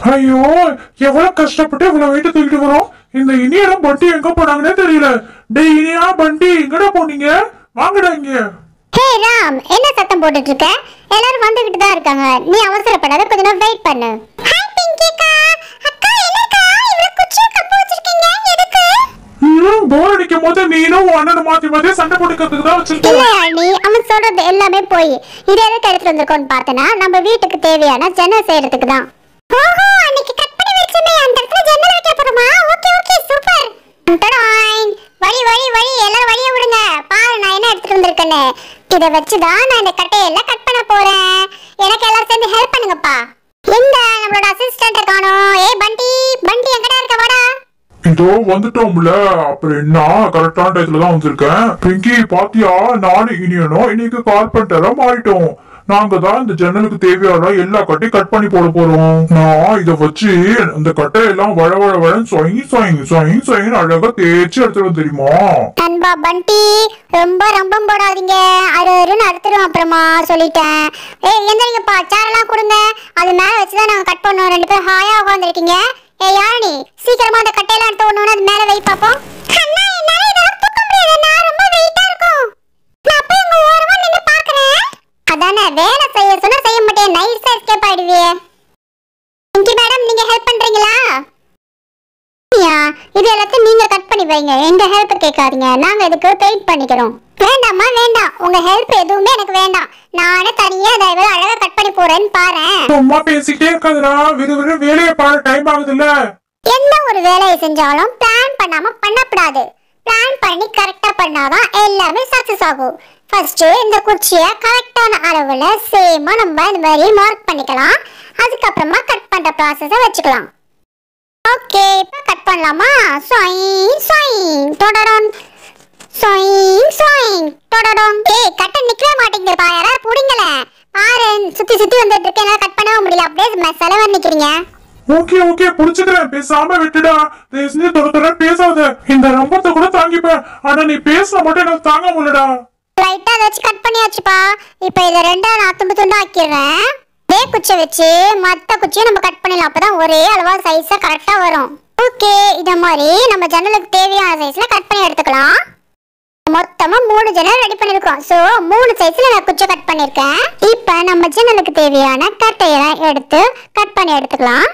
ஐயோ, எவ்வளவு கஷ்டப்பட்டு இவ்வளவு வெயிட் தூக்கிட்டு வரோம். இந்த இனியெல்லாம் பண்டி எங்க போனாங்கன்னே தெரியல. டேய் இனியா, பண்டி எங்கடா போனீங்க? வாங்கடா இங்க. ஹே ராம், என்ன சத்தம் போட்டுட்டு இருக்க? எல்லாரும் வந்துகிட்டு தான் இருக்காங்க, நீ அவசரப்படாத, கொஞ்ச நேரம் வெயிட் பண்ணு. ஹாய் பிங்கிக்கா. அக்கா என்னக்கா இவ்வளவு குச்சி கப்பு வச்சிருக்கீங்க? எதுக்கு? போர் அடிக்கும் போது நீனும் அண்ணனும் மாத்தி மாத்தி சண்டை போட்டுக்கிறதுக்கு தான் வச்சிருக்கேன். இல்ல நீ அவன் சொல்றது எல்லாமே போய் இது எதுக்கு எடுத்துட்டு வந்திருக்கோன்னு பார்த்தனா நம்ம வீட்டுக்கு தேவையான ஜன்னல் செய்யறதுக்கு தான். ஓஹோ, அன்னைக்கு கட் பண்ணி வச்சமே அந்த இடத்துல ஜன்னல் வைக்க போறோமா? Okay okay super. டடாய், வழி வழி வழி, எல்லாரும் வழிய விடுங்க. பாரு நான் என்ன எடுத்துட்டு வந்திருக்கேன்னு. இத வச்சு தான் நான் இந்த கட்டையெல்லாம் கட் பண்ண போறேன். எனக்கு எல்லாரும் சேர்ந்து ஹெல்ப் பண்ணுங்கப்பா. எங்க நம்மளோட அசிஸ்டன்ட் காணோம்? ஏய் பண்டி, பண்டி எங்கடா இருக்க? வாடா. இதோ வந்துட்டோம்ல, அப்புறம் என்ன கரெக்டான டயத்துல தான் வந்திருக்கேன். பிங்கி பாத்தியா, நானும் இனியனும் இன்னைக்கு கார்பெண்டரா மாறிட்டோம். நாங்க தான் இந்த ஜன்னலுக்கு தேவையான எல்லா கட்டையும் கட் பண்ணி போட போறோம். நான் இத வச்சு இந்த கட்டையெல்லாம் வழ வழ வழன்னு சொயின்னு அழகா தேய்ச்சி எடுத்துடும் தெரியுமா? அன்பா பண்டி, ரொம்ப ரொம்ப போடாதீங்க, அருன்னு அறுத்துடும் அப்புறமா சொல்லிட்டேன். ஏய் எந்திரிங்கப்பா, சேரெல்லாம் கொடுங்க, அது மேல வச்சுதான் நாங்க கட் பண்ணுவோம். ரெண்டு பேரும் ஹாயா உட்காந்துருக்கீங்க. ஏய் யாரணி, சீக்கிரமா அந்த கட்டையெல்லாம் எடுத்து ஒண்ணு அது மேல வை பாப்போம். அண்ணா என்னால இதெல்லாம் தூக்க முடியாதுண்ணா, ரொம்ப வெயிட்டா இருக்கும். நான் போய் உங்க ஓரமா நின்னு பாக்குறேன். அதானே வேலை செய்ய சொன்னா செய்ய மாட்டேன், நைஸா எஸ்கேப் ஆயிடுவியே. இங்க மேடம் நீங்க ஹெல்ப் பண்றீங்களா? இது எல்லாத்தையும் நீங்க கட் பண்ணி வைங்க, எங்க ஹெல்ப் கேட்காதீங்க, நாங்க இதுக்கு பெயிண்ட் பண்ணிக்கிறோம். வேண்டாமா வேண்டாம், உங்க ஹெல்ப் எதுவுமே எனக்கு வேண்டாம், நானே தனியா அதை எவ்வளவு அழகா கட் பண்ணி போறேன்னு பாரு. சும்மா பேசிக்கிட்டே இருக்காதுடா, விறுவிறு வேலையை பாரு, டைம் ஆகுதுல்ல. எந்த ஒரு வேலையை செஞ்சாலும் பிளான் பண்ணாம பண்ணக்கூடாது. பிளான் பண்ணி கரெக்டா பண்ணாதான் எல்லாமே சக்சஸ் ஆகும். ஃபர்ஸ்ட் இந்த குச்சியை கரெக்டான அளவுல சேமா நம்ம இந்த மாதிரி மார்க் பண்ணிக்கலாம். அதுக்கப்புறமா கட் பண்ற ப்ராசஸை வச்சுக்கலாம். ஓகே, இப்போ கட் பண்ணலாமா? சொயிங் சொயிங் டொடடொன், சொயிங் சொயிங் டொடடொன். ஏய் கட்ட நிக்கவே மாட்டேங்குதுப்பா, யாராவது புடிங்கல. பாரு சுத்தி சுத்தி வந்துட்டு இருக்கேன், என்னால கட் பண்ணவே முடியல, அப்படியே செலவா நிக்கிறீங்க. ஓகே ஓகே புடிச்சுக்கிறேன், பேசாம விட்டுடா. தயவுசெஞ்சு தொட பேசாத, இந்த ரம்பத்தை கூட தாங்கிப்பேன், ஆனா நீ பேச மட்டும் எனக்கு தாங்க முடியலடா. லைட்டா அதை வச்சு கட் பண்ணியாச்சுப்பா. இப்போ இதை ரெண்டா நான் துண்டு துண்டா ஆக்கிடுறேன். இதே குச்சி வச்சு மற்ற குச்சியும் நம்ம கட் பண்ணிடலாம், அப்பதான் ஒரே அளவா சைஸா கரெக்டா வரும். ஓகே, இத மாதிரி நம்ம ஜன்னலுக்கு தேவையான சைஸ்ல கட் பண்ணி எடுத்துக்கலாம். மொத்தமா 3 ஜன்னல் ரெடி பண்ணிருக்கோம். சோ 3 சைஸ்ல நான் குச்சி கட் பண்ணிருக்கேன். இப்போ நம்ம ஜன்னலுக்கு தேவையான கட்டையெல்லாம் எடுத்து கட் பண்ணி எடுத்துக்கலாம்.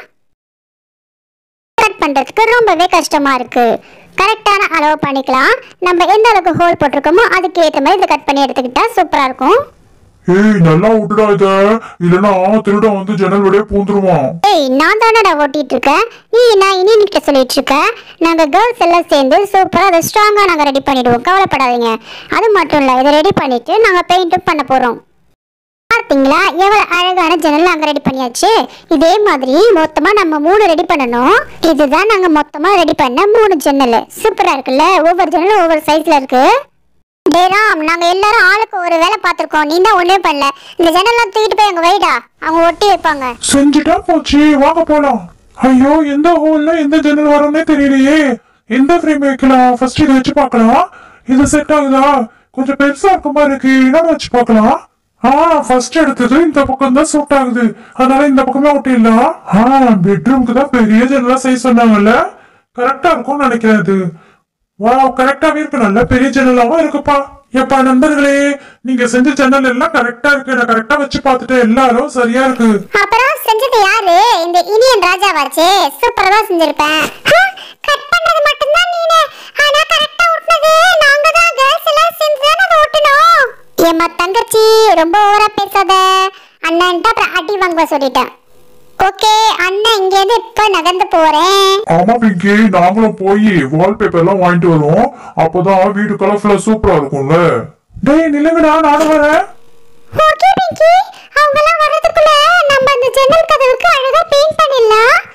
கட் பண்றதுக்கு ரொம்பவே கஷ்டமா இருக்கு, கரெக்டான அளவு பண்ணிக்கலாம். நம்ம எந்த அளவுக்கு ஹோல் போட்டிருக்கோமோ அதுக்கு ஏற்ற மாதிரி இதை கட் பண்ணி எடுத்துக்கிட்டா சூப்பரா இருக்கும். ஏய் நல்லா விட்டுடா இத, இல்லனா திருடன் வந்து ஜன்னல் வழியா பூந்துருவான். ஏய் நான் தானடா ஓட்டிட்டு இருக்கேன், நீ நான் இனிகிட்ட சொல்லிட்டு இருக்க. நாங்க கேர்ள்ஸ் எல்லாம் சேர்ந்து சூப்பரா அதை ஸ்ட்ராங்கா நாங்க ரெடி பண்ணிடுவோம், கவலைப்படாதீங்க. அது மட்டும் இல்ல, இதை ரெடி பண்ணிட்டு நாங்க பெயிண்ட்டும் பண்ண போறோம். பார்த்தீங்களா எவ்வளவு அழகான ஜன்னல் நாங்க ரெடி பண்ணியாச்சு. இதே மாதிரி மொத்தமா நம்ம 3 ரெடி பண்ணணும். இதுதான் நாங்க மொத்தமா ரெடி பண்ண 3 ஜன்னல். சூப்பரா இருக்குல்ல, ஒவ்வொரு ஜன்னலும் ஒவ்வொரு சைஸ்ல இருக்கு. டேராம், நாங்க எல்லாரும் ஆளுக்கு ஒரு வேலை பார்த்திருக்கோம், நீ தான் ஒண்ணே பண்ணல. இந்த ஜன்னல்லாம் தூக்கிட்டு போய் அங்க வைடா, அவங்க ஒட்டி வைப்பாங்க. செஞ்சுட்டா போச்சு, வாங்க போலாம். ஐயோ எந்த ஹோல்ல எந்த ஜன்னல் வரும்னே தெரியலையே, எந்த ஃப்ரேம் வைக்கலாம்? ஃபர்ஸ்ட் இதை வச்சு பார்க்கலாம். இது செட் ஆகுதா? கொஞ்சம் பெருசா இருக்க மாதிரி இருக்கு, இன்னொன்னு வச்சு பார்க்கலாம். ஃபர்ஸ்ட் எடுத்தது இந்த பக்கம் தான் சூட் ஆகுது, அதனால இந்த பக்கமே ஒட்டிடலாம். பெட்ரூம்க்கு தான் பெரிய ஜன்னலா சைஸ் சொன்னாங்கல்ல, கரெக்டா இருக்கும்னு நினைக்கிறது. கரெக்டாவே இருக்கு, நல்ல பெரிய ஜன்னலாவும் இருக்குப்பா. எப்பா நண்பர்களே, நீங்க செஞ்ச ஜன்னல் எல்லாம் கரெக்டா இருக்கு, நான் கரெக்டா வச்சு பார்த்துட்டு எல்லாரும் சரியா இருக்கு. அப்புறம் செஞ்சது யாரு? இந்த இனியன் ராஜாவாச்சே, சூப்பரா தான் செஞ்சிருப்பேன். கட் பண்ணது மட்டும் தான் நீனே, ஆனா கரெக்டா ஒட்டினது நாங்க தான், கேர்ள்ஸ் எல்லாம் சேர்ந்து தான் அதை ஒட்டணும். ஏமா தங்கச்சி ரொம்ப ஓவரா பேசாத, அண்ணன்ட்ட அப்புறம் அடி வாங்க சொல்லிட்டேன். ஓகே அண்ணன் இங்க இருந்து இப்ப நகர்ந்து போறேன். ஆமா பிங்கி, நாங்களும் போய் வால்பேப்பர் எல்லாம் வாங்கிட்டு வரோம், அப்பதான் வீடு கலர்ஃபுல்லா சூப்பரா இருக்கும்ல. டேய் நிலங்கடா, நானும் வரேன். ஓகே பிங்கி, அவங்க எல்லாம் வரதுக்குள்ள நம்ம இந்த ஜன்னல் கதவுக்கு அழகா பெயிண்ட் பண்ணிடலாம்.